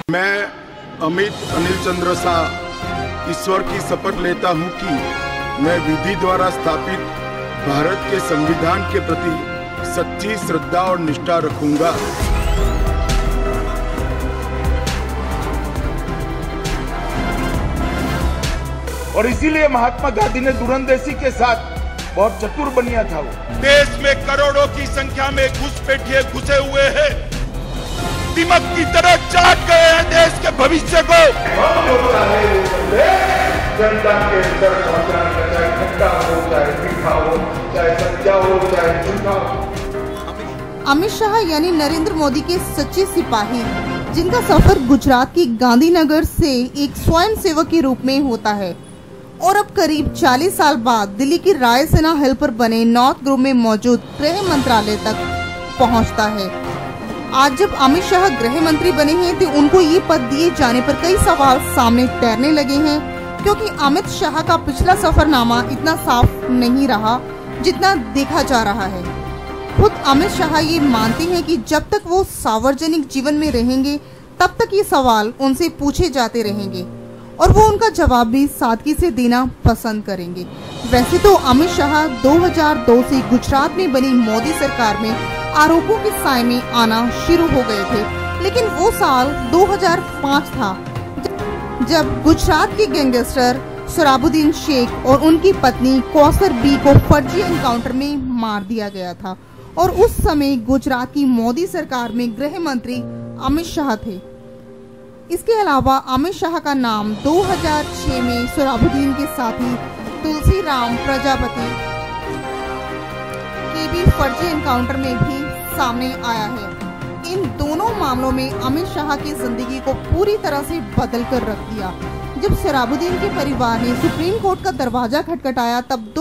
मैं अमित अनिल चंद्र शाह ईश्वर की शपथ लेता हूं कि मैं विधि द्वारा स्थापित भारत के संविधान के प्रति सच्ची श्रद्धा और निष्ठा रखूंगा। और इसीलिए महात्मा गांधी ने दूरंदेशी के साथ बहुत चतुर बनिया था। वो देश में करोड़ों की संख्या में घुसपैठिए घुसे हुए हैं, दिमक की तरह चाट गए हैं देश के भविष्य को। जनता के अंदर पहुंचाने का, चाहे खट्टा हो, चाहे मीठा हो, चाहे सच्चा हो, चाहे झूठा हो। अमित शाह यानी नरेंद्र मोदी के सच्चे सिपाही, जिनका सफर गुजरात की गांधीनगर से एक स्वयं सेवक के रूप में होता है और अब करीब 40 साल बाद दिल्ली की रायसेना हिल पर बने नॉर्थ ग्रुप में मौजूद गृह मंत्रालय तक पहुंचता है। आज जब अमित शाह गृह मंत्री बने हैं तो उनको ये पद दिए जाने पर कई सवाल सामने तैरने लगे हैं, क्योंकि अमित शाह का पिछला सफरनामा इतना साफ नहीं रहा जितना देखा जा रहा है। खुद अमित शाह ये मानते हैं कि जब तक वो सार्वजनिक जीवन में रहेंगे तब तक ये सवाल उनसे पूछे जाते रहेंगे और वो उनका जवाब भी सादगी से देना पसंद करेंगे। वैसे तो अमित शाह 2002 से गुजरात में बनी मोदी सरकार में आरोपों के साए में आना शुरू हो गए थे, लेकिन वो साल 2005 था जब गुजरात के गैंगस्टर सोराबुद्दीन शेख और उनकी पत्नी कौसर बी को फर्जी एनकाउंटर में मार दिया गया था और उस समय गुजरात की मोदी सरकार में गृह मंत्री अमित शाह थे। इसके अलावा अमित शाह का नाम 2006 में सोराबुद्दीन के साथी तुलसीराम प्रजापति के भी फर्जी एनकाउंटर में भी सामने आया है। इन दोनों मामलों में अमित शाह की जिंदगी को पूरी तरह से बदल कर रख दिया। जब सोराबुद्दीन के परिवार ने सुप्रीम कोर्ट का दरवाजा खटखटाया तब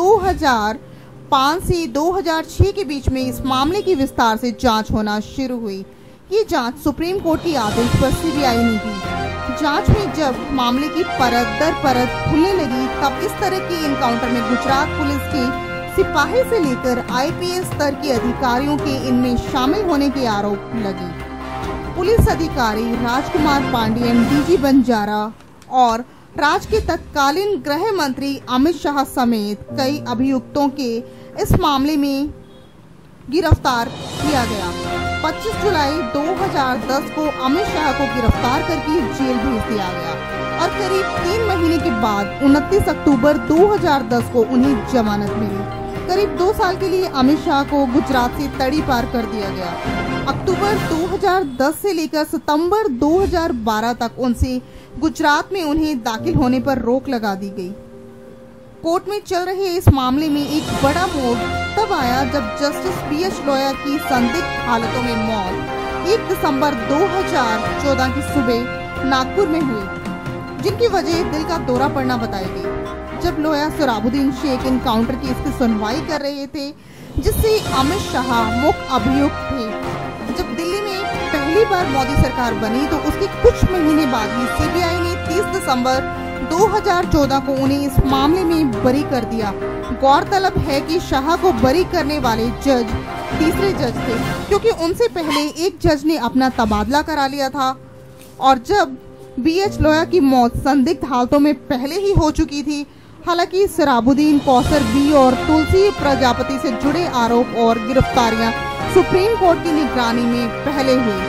2005 से 2006 के बीच में इस मामले की विस्तार से जांच होना शुरू हुई। ये जांच सुप्रीम कोर्ट की आदेश पर सीबीआई ने की। जांच में जब मामले की परत दर परत खुलने लगी तब इस तरह के एनकाउंटर में गुजरात पुलिस के सिपाही से लेकर आईपीएस स्तर के अधिकारियों के इनमें शामिल होने के आरोप लगे। पुलिस अधिकारी राजकुमार पांडियन, डीजी बंजारा और राज्य के तत्कालीन गृह मंत्री अमित शाह समेत कई अभियुक्तों के इस मामले में गिरफ्तार किया गया। 25 जुलाई 2010 को अमित शाह को गिरफ्तार करके जेल भेज दिया गया और करीब 3 महीने के बाद 29 अक्टूबर 2010 को उन्हें जमानत मिली। करीब 2 साल के लिए अमित शाह को गुजरात से तड़ी पार कर दिया गया। अक्टूबर 2010 से लेकर सितंबर 2012 तक उनसे गुजरात में उन्हें दाखिल होने पर रोक लगा दी गई। कोर्ट में चल रहे इस मामले में एक बड़ा मोड़ तब आया जब जस्टिस पीएच लोया की संदिग्ध हालतों में मौत 1 दिसंबर 2014 की सुबह नागपुर में हुई, जिनकी वजह दिल का दौरा पड़ना बताई गई। जब लोया सोराबुद्दीन शेख एनकाउंटर केस की सुनवाई कर रहे थे, जिससे अमित शाह मुख्य अभियुक्त थे। जब दिल्ली में पहली बार मोदी सरकार बनी तो उसके कुछ महीने बाद ही सीबीआई ने 30 दिसंबर 2014 को उन्हें इस मामले में बरी कर दिया। गौरतलब है कि शाह को बरी करने वाले जज तीसरे जज थे, क्योंकि उनसे पहले एक जज ने अपना तबादला करा लिया था और जब बीएच लोया की मौत संदिग्ध हालतों में पहले ही हो चुकी थी। हालांकि सोराबुद्दीन, कौसर बी और तुलसी प्रजापति से जुड़े आरोप और गिरफ्तारियां सुप्रीम कोर्ट की निगरानी में पहले हुई,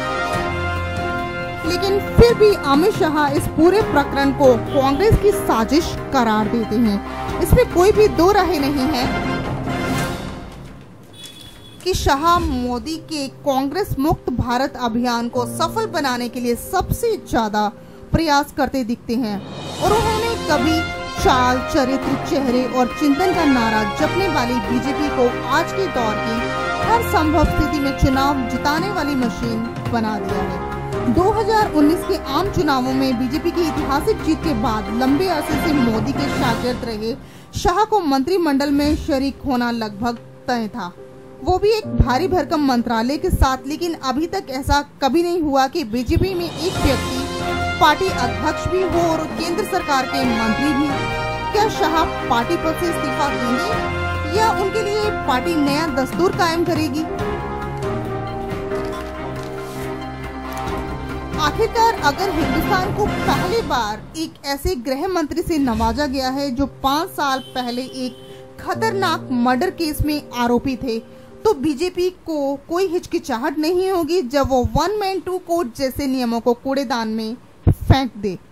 लेकिन फिर भी अमित शाह इस पूरे प्रकरण को कांग्रेस की साजिश करार देते हैं। इसमें कोई भी दो राय नहीं है कि शाह मोदी के कांग्रेस मुक्त भारत अभियान को सफल बनाने के लिए सबसे ज्यादा प्रयास करते दिखते हैं और उन्होंने कभी चाल, चरित्र, चेहरे और चिंतन का नारा जपने वाली बीजेपी को आज के दौर की हर संभव स्थिति में चुनाव जिताने वाली मशीन बना दिया है। 2019 के आम चुनावों में बीजेपी की ऐतिहासिक जीत के बाद लंबे अरसे से मोदी के शागिर्द रहे शाह को मंत्रिमंडल में शरीक होना लगभग तय था, वो भी एक भारी भरकम मंत्रालय के साथ। लेकिन अभी तक ऐसा कभी नहीं हुआ कि बीजेपी में एक व्यक्ति पार्टी अध्यक्ष भी हो और केंद्र सरकार के मंत्री भी। क्या शाह पार्टी पद से इस्तीफा देंगे या उनके लिए पार्टी नया दस्तूर कायम करेगी? आखिरकार अगर हिंदुस्तान को पहली बार एक ऐसे गृह मंत्री से नवाजा गया है जो 5 साल पहले एक खतरनाक मर्डर केस में आरोपी थे, तो बीजेपी को कोई हिचकिचाहट नहीं होगी जब वो 1 मैन 2 कोर्ट जैसे नियमों को कूड़ेदान में फेंक दे।